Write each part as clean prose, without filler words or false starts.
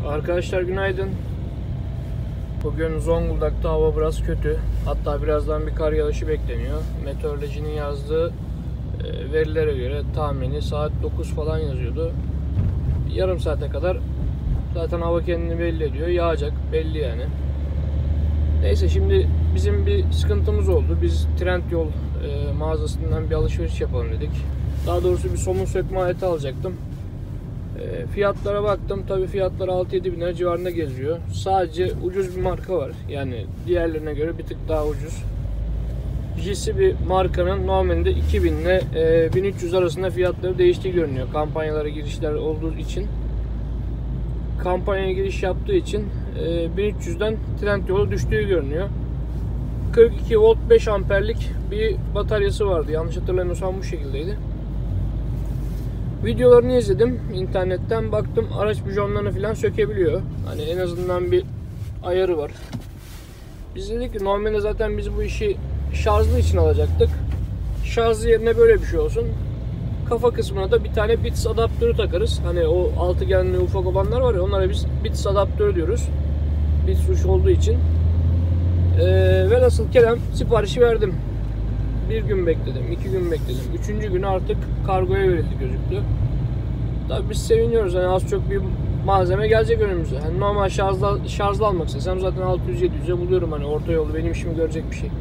Arkadaşlar günaydın. Bugün Zonguldak'ta hava biraz kötü. Hatta birazdan bir kar yağışı bekleniyor. Meteorolojinin yazdığı verilere göre tahmini saat 9 falan yazıyordu. Yarım saate kadar zaten hava kendini belli ediyor. Yağacak belli yani. Neyse, şimdi bizim bir sıkıntımız oldu. Biz Trendyol mağazasından bir alışveriş yapalım dedik. Daha doğrusu bir somun sökme aleti alacaktım. Fiyatlara baktım. Tabii fiyatlar 6-7 bin lira civarında geziyor. Sadece ucuz bir marka var. Yani diğerlerine göre bir tık daha ucuz. Jisi bir markanın normalde 2000 ile 1300 arasında fiyatları değiştiği görünüyor. Kampanyalara girişler olduğu için. Kampanyaya giriş yaptığı için 1300'den Trendyol'a düştüğü görünüyor. 42 volt 5 amperlik bir bataryası vardı. Yanlış hatırlamıyorsam bu şekildeydi. Videolarını izledim internetten, baktım araç bujonlarını falan sökebiliyor. Hani en azından bir ayarı var. Biz dedik ki normalde zaten biz bu işi şarjlı için alacaktık. Şarjlı yerine böyle bir şey olsun. Kafa kısmına da bir tane bits adaptörü takarız. Hani o altıgenli ufak olanlar var ya, onlara biz bits adaptörü diyoruz. Bits uç olduğu için. Velhasıl kelam siparişi verdim. Bir gün bekledim, 2 gün bekledim. 3. günü artık kargoya verildi gözüktü. Tabii biz seviniyoruz. Hani az çok bir malzeme gelecek önümüze. Hani normal şarjlı almak istesem zaten 600-700'e buluyorum, hani orta yolu benim işimi görecek bir şey.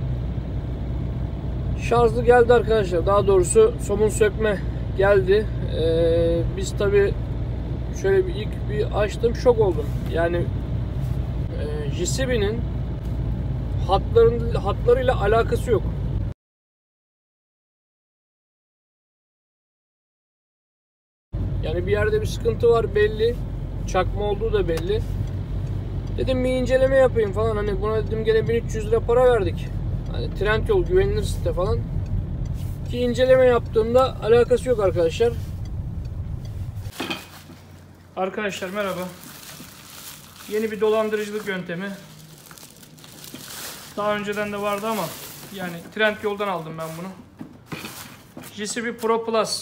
Şarjlı geldi arkadaşlar. Daha doğrusu somun sökme geldi. Biz tabii şöyle ilk bir açtım, şok oldum. Yani JCB'nin hatlarıyla alakası yok. Yani bir yerde bir sıkıntı var belli. Çakma olduğu da belli. Dedim bir inceleme yapayım falan. Hani buna dedim gene 1300 lira para verdik. Hani Trendyol güvenilir site falan. Ki inceleme yaptığımda alakası yok arkadaşlar. Arkadaşlar merhaba. Yeni bir dolandırıcılık yöntemi. Daha önceden de vardı ama yani Trendyol'dan aldım ben bunu. JCB Pro Plus.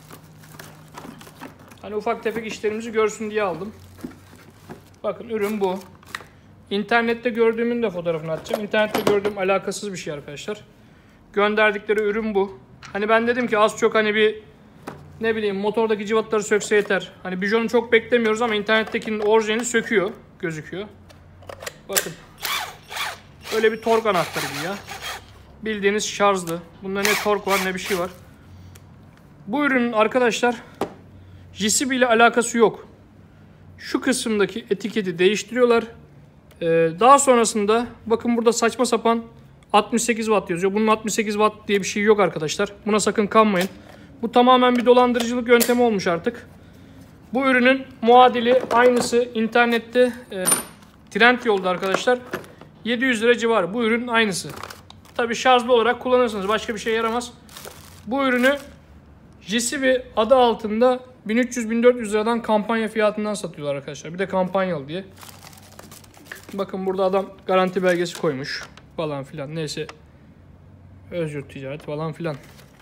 Hani ufak tefek işlerimizi görsün diye aldım. Bakın ürün bu. İnternette gördüğümün de fotoğrafını atacağım. İnternette gördüğüm alakasız bir şey arkadaşlar. Gönderdikleri ürün bu. Hani ben dedim ki az çok hani bir ne bileyim motordaki cıvataları sökse yeter. Hani bijonu çok beklemiyoruz ama internettekinin orijinali söküyor. Gözüküyor. Bakın. Böyle bir tork anahtarı gibi ya. Bildiğiniz şarjlı. Bunda ne tork var ne bir şey var. Bu ürünün arkadaşlar JCB ile alakası yok. Şu kısımdaki etiketi değiştiriyorlar. Daha sonrasında bakın burada saçma sapan 68 watt yazıyor. Bunun 68 watt diye bir şey yok arkadaşlar. Buna sakın kanmayın. Bu tamamen bir dolandırıcılık yöntemi olmuş artık. Bu ürünün muadili aynısı internette Trendyol'da arkadaşlar 700 lira civarı. Bu ürün aynısı. Tabi şarjlı olarak kullanırsınız. Başka bir şey yaramaz. Bu ürünü JCB adı altında 1300-1400 liradan kampanya fiyatından satıyorlar arkadaşlar. Bir de kampanyalı diye. Bakın burada adam garanti belgesi koymuş falan filan. Neyse. Özgür ticaret falan filan.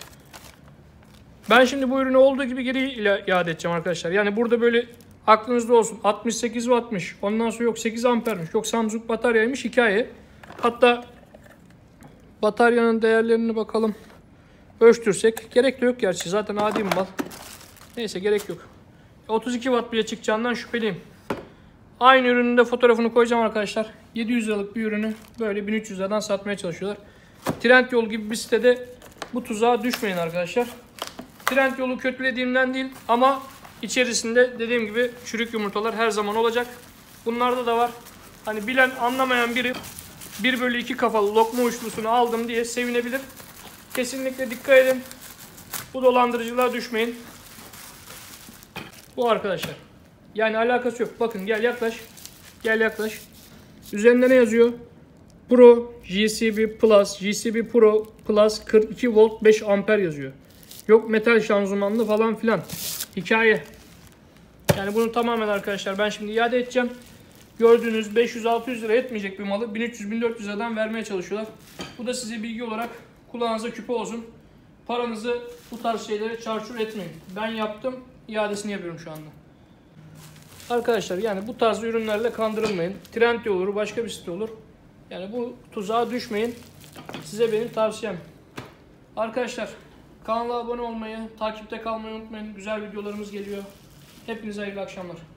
Ben şimdi bu ürünü olduğu gibi geri iade edeceğim arkadaşlar. Yani burada böyle aklınızda olsun. 68 wattmış. Ondan sonra yok 8 ampermiş. Yok Samsung bataryaymış, hikaye. Hatta bataryanın değerlerini bakalım. Ölçtürsek. Gerek de yok gerçi. Zaten adi bir mal. Neyse gerek yok. 32 watt bile çıkacağından şüpheliyim. Aynı ürünün de fotoğrafını koyacağım arkadaşlar. 700 liralık bir ürünü böyle 1300 liradan satmaya çalışıyorlar. Trendyol gibi bir sitede bu tuzağa düşmeyin arkadaşlar. Trendyol'u kötülediğimden değil ama içerisinde dediğim gibi çürük yumurtalar her zaman olacak. Bunlarda da var. Hani bilen anlamayan biri 1/2 kafalı lokma uçlusunu aldım diye sevinebilir. Kesinlikle dikkat edin. Bu dolandırıcılığa düşmeyin. Bu arkadaşlar. Yani alakası yok. Bakın gel yaklaş. Gel yaklaş. Üzerinde ne yazıyor? Pro JCB Plus. JCB Pro Plus 42 volt 5 amper yazıyor. Yok metal şanzımanlı falan filan. Hikaye. Yani bunu tamamen arkadaşlar ben şimdi iade edeceğim. Gördüğünüz 500-600 lira etmeyecek bir malı 1300-1400 liradan vermeye çalışıyorlar. Bu da size bilgi olarak kulağınıza küpe olsun. Paranızı bu tarz şeylere çarçur etmeyin. Ben yaptım. İadesini yapıyorum şu anda. Arkadaşlar yani bu tarz ürünlerle kandırılmayın. Trendyol olur, başka bir site olur. Yani bu tuzağa düşmeyin. Size benim tavsiyem. Arkadaşlar kanala abone olmayı, takipte kalmayı unutmayın. Güzel videolarımız geliyor. Hepinize hayırlı akşamlar.